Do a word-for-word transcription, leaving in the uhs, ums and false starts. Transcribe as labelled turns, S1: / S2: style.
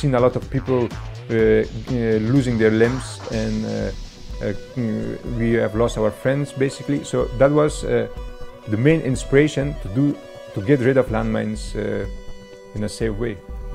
S1: seen a lot of people uh, uh, losing their limbs, and uh, uh, we have lost our friends basically. So that was uh, the main inspiration to do to get rid of landmines uh, in a safe way.